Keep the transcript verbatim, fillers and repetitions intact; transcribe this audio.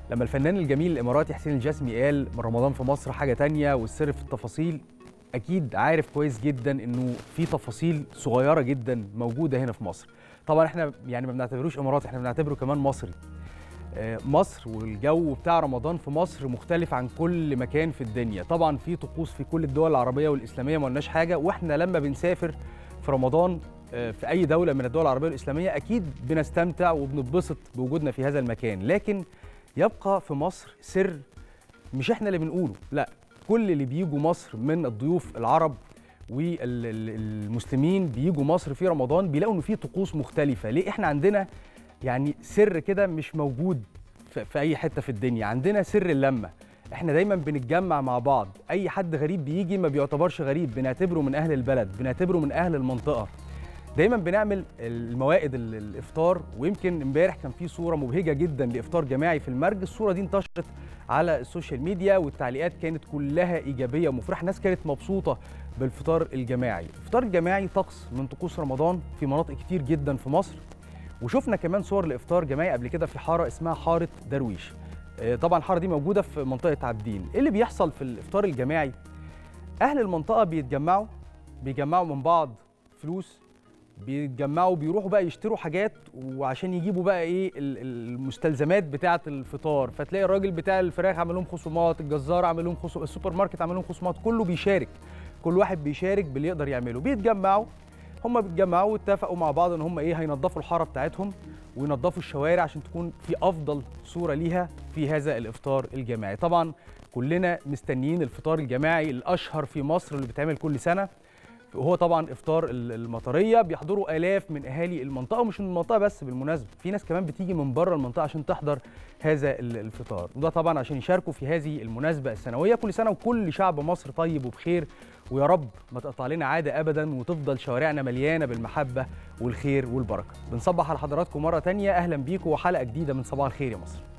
لما الفنان الجميل الاماراتي حسين الجسمي قال رمضان في مصر حاجه تانية والسر في التفاصيل، اكيد عارف كويس جدا انه في تفاصيل صغيره جدا موجوده هنا في مصر. طبعا احنا يعني ما بنعتبروش اماراتي، احنا بنعتبره كمان مصري. مصر والجو بتاع رمضان في مصر مختلف عن كل مكان في الدنيا. طبعا في طقوس في كل الدول العربيه والاسلاميه ما قلناش حاجه، واحنا لما بنسافر في رمضان في اي دوله من الدول العربيه والاسلاميه اكيد بنستمتع وبنتبسط بوجودنا في هذا المكان، لكن يبقى في مصر سر مش احنا اللي بنقوله، لا، كل اللي بيجوا مصر من الضيوف العرب والمسلمين بيجوا مصر في رمضان بيلاقوا انه في طقوس مختلفه. ليه؟ احنا عندنا يعني سر كده مش موجود في اي حته في الدنيا، عندنا سر اللمه. احنا دايما بنتجمع مع بعض، اي حد غريب بيجي ما بيعتبرش غريب، بنعتبره من اهل البلد، بنعتبره من اهل المنطقه. دايما بنعمل الموائد الافطار، ويمكن امبارح كان في صوره مبهجه جدا لافطار جماعي في المرج. الصوره دي انتشرت على السوشيال ميديا والتعليقات كانت كلها ايجابيه ومفرحه، الناس كانت مبسوطه بالفطار الجماعي. الفطار الجماعي طقس من طقوس رمضان في مناطق كتير جدا في مصر، وشفنا كمان صور لافطار جماعي قبل كده في حاره اسمها حاره درويش. طبعا الحاره دي موجوده في منطقه عابدين. ايه اللي بيحصل في الافطار الجماعي؟ اهل المنطقه بيتجمعوا بيجمعوا من بعض فلوس، بيتجمعوا بيروحوا بقى يشتروا حاجات وعشان يجيبوا بقى ايه المستلزمات بتاعه الفطار. فتلاقي الراجل بتاع الفراخ عامل لهم خصومات، الجزار عامل لهم خصومات، السوبر ماركت عامل لهم خصومات، كله بيشارك، كل واحد بيشارك باللي يقدر يعمله. بيتجمعوا هم بيتجمعوا واتفقوا مع بعض ان هم ايه هينظفوا الحاره بتاعتهم وينظفوا الشوارع عشان تكون في افضل صوره ليها في هذا الافطار الجماعي. طبعا كلنا مستنيين الفطار الجماعي الاشهر في مصر اللي بيتعمل كل سنه، وهو طبعا افطار المطريه. بيحضروا الاف من اهالي المنطقه، ومش من المنطقه بس بالمناسبه، في ناس كمان بتيجي من بره المنطقه عشان تحضر هذا الفطار، وده طبعا عشان يشاركوا في هذه المناسبه السنويه. كل سنه وكل شعب مصر طيب وبخير، ويا رب ما تقطع لنا عاده ابدا وتفضل شوارعنا مليانه بالمحبه والخير والبركه. بنصبح على حضراتكم مره ثانيه، اهلا بيكم وحلقه جديده من صباح الخير يا مصر.